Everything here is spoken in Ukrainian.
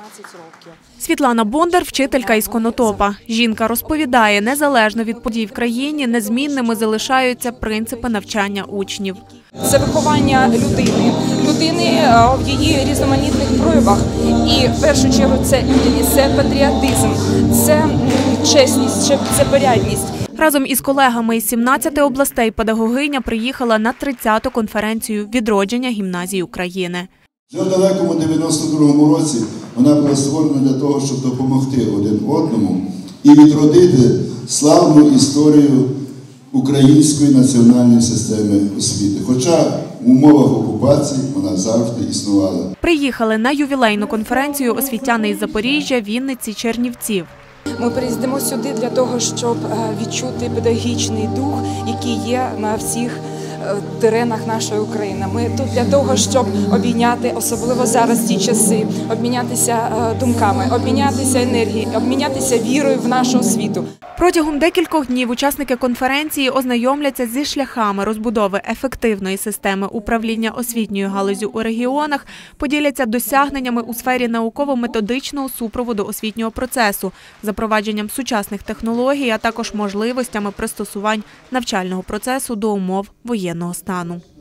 Світлана Бондар – вчителька із Конотопа. Жінка розповідає, незалежно від подій в країні, незмінними залишаються принципи навчання учнів. Це виховання людини в її різноманітних проявах. І в першу чергу це людяність, це патріотизм, це чесність, це порядність. Разом із колегами із 17 областей педагогиня приїхала на 30-ту конференцію «Відродження гімназій України». Вже в далекому 92-му році вона була створена для того, щоб допомогти один одному і відродити славну історію української національної системи освіти. Хоча в умовах окупації вона завжди існувала. Приїхали на ювілейну конференцію освітяни із Запоріжжя, Вінниці, Чернівців. Ми приїздимо сюди для того, щоб відчути педагогічний дух, який є на всіх теренах нашої України. Ми тут для того, щоб обміняти, особливо зараз ті часи, обмінятися думками, обмінятися енергією, обмінятися вірою в нашу освіту. Протягом декількох днів учасники конференції ознайомляться зі шляхами розбудови ефективної системи управління освітньою галуззю у регіонах, поділяться досягненнями у сфері науково-методичного супроводу освітнього процесу, запровадженням сучасних технологій, а також можливостями пристосувань навчального процесу до умов воєнного стану.